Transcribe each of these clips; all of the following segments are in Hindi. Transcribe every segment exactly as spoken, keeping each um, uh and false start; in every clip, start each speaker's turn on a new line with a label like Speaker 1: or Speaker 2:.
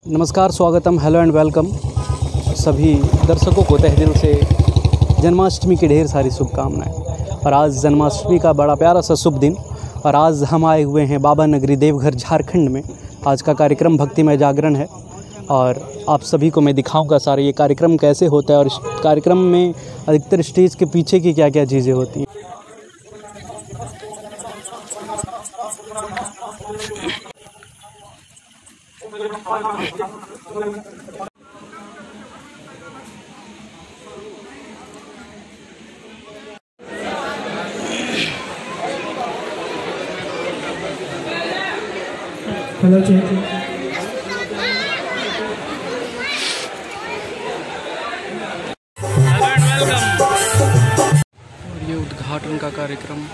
Speaker 1: नमस्कार, स्वागतम, हेलो एंड वेलकम सभी दर्शकों को तहे दिल से जन्माष्टमी की ढेर सारी शुभकामनाएं। और आज जन्माष्टमी का बड़ा प्यारा सा शुभ दिन और आज हम आए हुए हैं बाबा नगरी देवघर झारखंड में। आज का कार्यक्रम भक्तिमय जागरण है और आप सभी को मैं दिखाऊंगा सारा ये कार्यक्रम कैसे होता है और इस कार्यक्रम में अधिकतर स्टेज के पीछे की क्या क्या चीज़ें होती हैं।
Speaker 2: हेलो जी,
Speaker 1: और ये उद्घाटन का कार्यक्रम।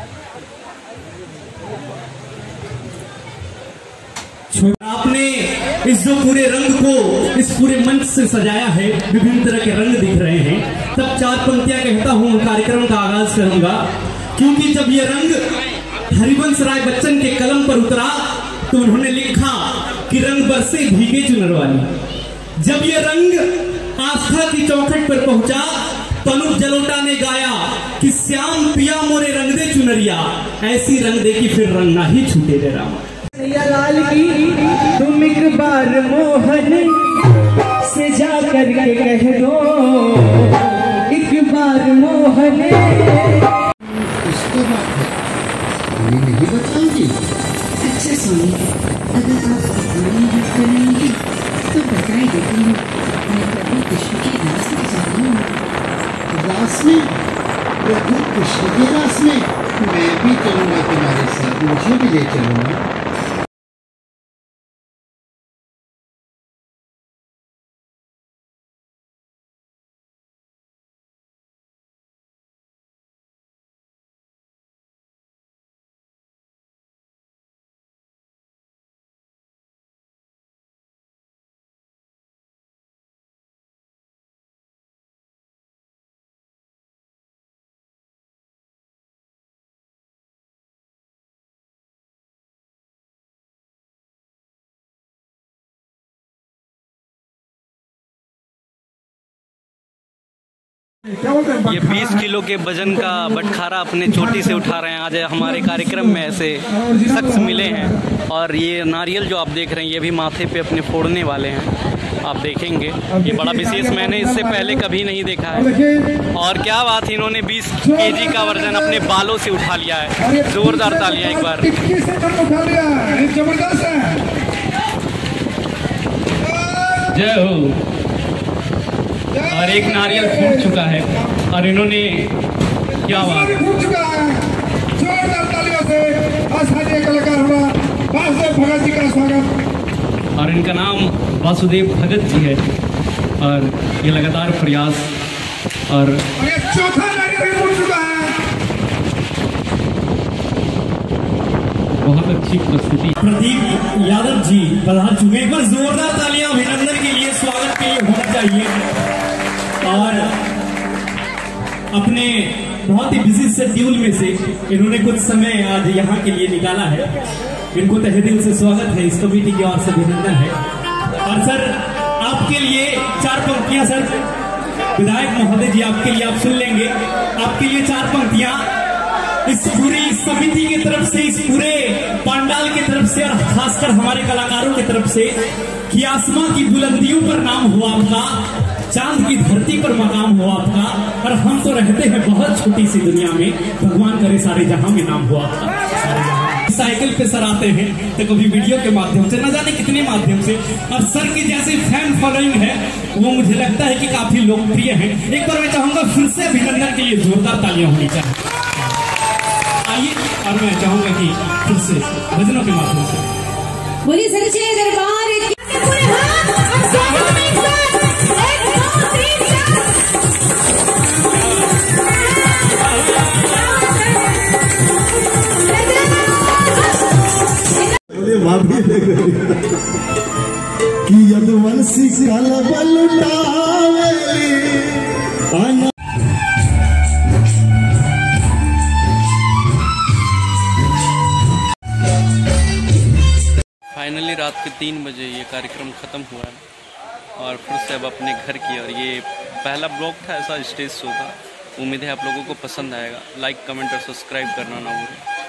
Speaker 2: आपने इस जो पूरे रंग को इस पूरे मंच से सजाया है, विभिन्न तरह के रंग दिख रहे हैं। तब चार पंक्तियां कहता हूं, कार्यक्रम का आगाज करूंगा। क्योंकि जब ये रंग हरिवंश राय बच्चन के कलम पर उतरा तो उन्होंने लिखा कि रंग बरसे भीगे चुनर वाली। जब ये रंग आस्था की चौखट पर पहुंचा तो अनूप जलोटा ने गाया कि श्याम पिया मोरे रंग दे चुनरिया, ऐसी रंग दे कि फिर रंग ना ही छूटे दे रामा।
Speaker 3: लाल की तुम एक बार मोहन से जा करके कह दो, एक बार मोहन।
Speaker 4: उसको बात है, हमें नहीं बताओगी?
Speaker 5: अच्छा सोनी, अगर आप इतना याद करेंगे तो बता ही देती हूँ। मैं प्रभु कृष्ण की रास में जा रही हूँ।
Speaker 4: रास में? प्रभु कृष्ण की रास में? मैं भी चलूंगा तुम्हारे साथ, मुझे भी ले चलूंगा।
Speaker 1: ये बीस किलो के वजन का बटखारा अपने चोटी से उठा रहे हैं। आज हमारे कार्यक्रम में ऐसे शख्स मिले हैं और ये नारियल जो आप देख रहे हैं ये भी माथे पे अपने फोड़ने वाले हैं। आप देखेंगे ये बड़ा विशेष, मैंने इससे पहले कभी नहीं देखा है। और क्या बात है, इन्होंने बीस केजी का वजन अपने बालों से उठा लिया है। जोरदार तालियां एक बार। जय हो। और एक नारियल फूट चुका है और इन्होंने क्या बात
Speaker 6: फूट चुका है। जोरदार तालियों से स्थानीय कलाकार हुआ वासुदेव भगत जी का स्वागत।
Speaker 1: और इनका नाम वासुदेव भगत जी है और ये लगातार प्रयास और
Speaker 6: ये चौथा नारियल फूट चुका है।
Speaker 1: बहुत अच्छी प्रस्तुति।
Speaker 2: प्रदीप यादव जी पधार चुके। एक बार जोरदार तालियां अभिनंदन के लिए, स्वागत के लिए होना चाहिए। और अपने बहुत ही बिजी शेड्यूल में से इन्होंने कुछ समय आज यहाँ के लिए निकाला है। इनको तहे दिल से स्वागत है, इस कमेटी की ओर से अभिनंदन है। और सर आपके लिए चार पंक्तियां, सर विधायक महोदय जी आपके लिए, आप सुन लेंगे। आपके लिए चार पंक्तियां इस पूरी समिति की तरफ से, इस पूरे पंडाल की तरफ से और खासकर हमारे कलाकारों की तरफ से कि आसमां की बुलंदियों पर नाम हुआ आपका, चांद की धरती पर मकाम हुआ आपका। और हम तो रहते हैं बहुत छोटी सी दुनिया में, भगवान करे सारे जहां में नाम हुआ आपका। साइकिल पे सर आते हैं तो कभी वीडियो के माध्यम से, न जाने कितने माध्यम से, और सर की जैसे फैन फॉलोइंग है वो मुझे लगता है कि काफी लोकप्रिय है। एक बार मैं चाहूंगा फिर से अभिनंदन के लिए जोरदार तालियां होनी चाहिए। आइए, और मैं चाहूंगा कि फिर से भजनों के माध्यम से
Speaker 5: बोलिए सच्चे दरबार की। पूरे हाथ और साथ में एक साथ, एक दो तीन चार।
Speaker 4: कि यदुवंशी कलबल उठावेली आना।
Speaker 1: फाइनली रात के तीन बजे ये कार्यक्रम ख़त्म हुआ है और फिर से अब अपने घर की। और ये पहला ब्लॉग था ऐसा स्टेज शो का। उम्मीद है आप लोगों को पसंद आएगा। लाइक कमेंट और सब्सक्राइब करना ना भूलें।